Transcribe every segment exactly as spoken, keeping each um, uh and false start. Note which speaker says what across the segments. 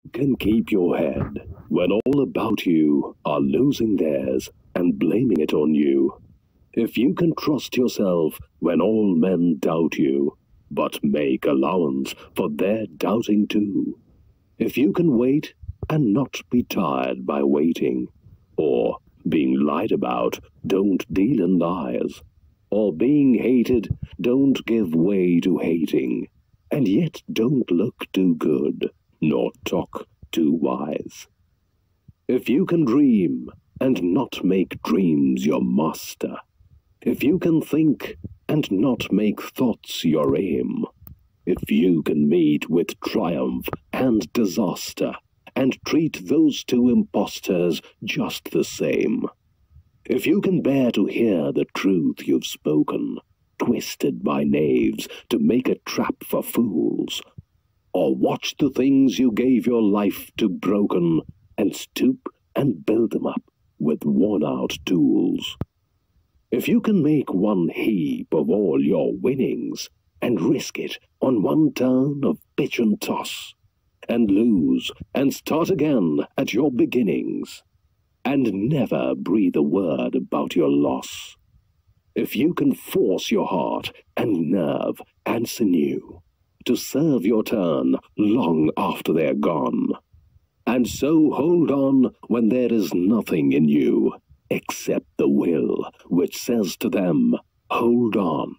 Speaker 1: Can keep your head when all about you are losing theirs and blaming it on you. If you can trust yourself when all men doubt you, but make allowance for their doubting too. If you can wait and not be tired by waiting, or being lied about, don't deal in lies, or being hated, don't give way to hating, and yet don't look too good, nor talk too wise. If you can dream and not make dreams your master, if you can think and not make thoughts your aim, if you can meet with triumph and disaster, and treat those two impostors just the same, if you can bear to hear the truth you've spoken, twisted by knaves to make a trap for fools, or watch the things you gave your life to broken, and stoop and build them up with worn-out tools. If you can make one heap of all your winnings, and risk it on one turn of pitch and toss, and lose and start again at your beginnings, and never breathe a word about your loss. If you can force your heart and nerve and sinew to serve your turn long after they're gone, and so hold on when there is nothing in you except the will which says to them, hold on.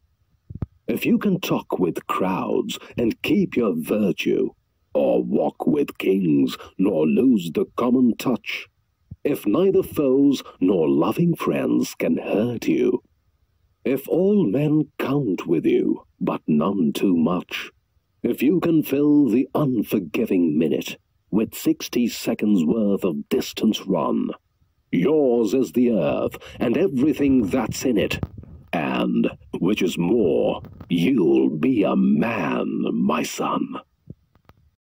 Speaker 1: If you can talk with crowds and keep your virtue, or walk with kings nor lose the common touch, if neither foes nor loving friends can hurt you, if all men count with you, but none too much, if you can fill the unforgiving minute with sixty seconds worth of distance run, yours is the earth and everything that's in it, and, which is more, you'll be a man, my son.